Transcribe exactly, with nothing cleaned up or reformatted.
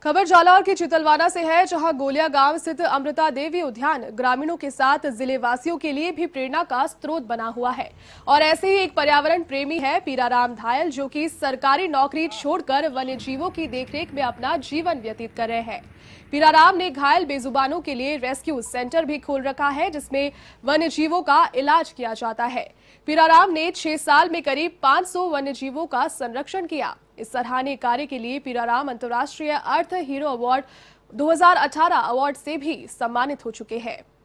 खबर जालौर की चितलवाना से है, जहां गोलिया गांव स्थित अमृता देवी उद्यान ग्रामीणों के साथ जिले वासियों के लिए भी प्रेरणा का स्रोत बना हुआ है। और ऐसे ही एक पर्यावरण प्रेमी है पीराराम धायल, जो कि सरकारी नौकरी छोड़कर वन्य जीवों की देखरेख में अपना जीवन व्यतीत कर रहे हैं। पीराराम ने घायल बेजुबानों के लिए रेस्क्यू सेंटर भी खोल रखा है, जिसमें वन्य जीवों का इलाज किया जाता है। पीराराम ने छह साल में करीब पाँच सौ वन्य जीवों का संरक्षण किया। इस सराहनीय कार्य के लिए पीराराम अंतर्राष्ट्रीय अर्थ हीरो अवार्ड दो हज़ार अठारह अवार्ड से भी सम्मानित हो चुके हैं।